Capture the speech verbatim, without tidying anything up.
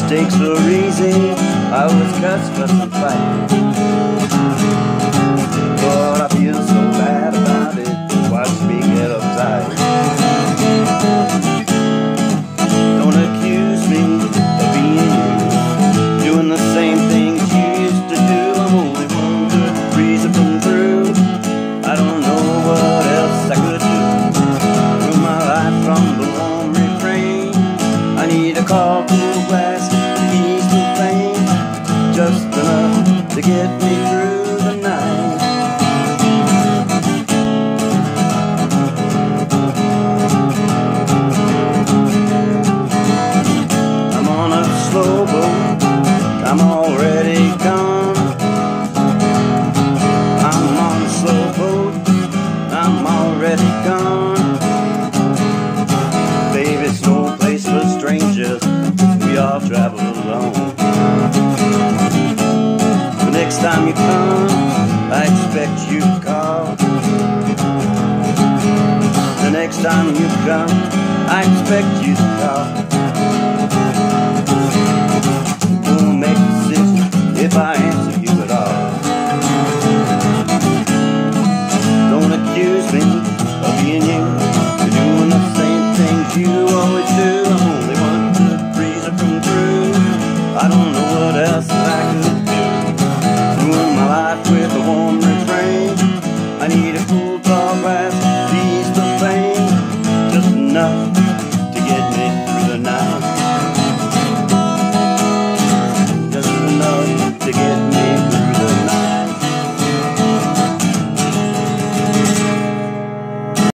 mistakes are easy. I always cuss, fuss, and fight, but I feel so bad about it. Watch me get uptight. Don't accuse me of being you, doing the same things you used to do. I'm only one good breeze up and through. I don't know what else I could do. Rule my life from the warm refrain. I need a cool glass to ease the pain, just enough to get me through the night. I'm on a slow boat, I'm already gone. I'm on a slow boat, I'm already gone. Baby, it's no place for strangers, we all travel alone. The next time you come, I expect you to call. The next time you come, I expect you to call. Won't make a decision if I answer you at all. Don't accuse me of being you, you're doing the same things you always do. I'm only one good breeze from through. I don't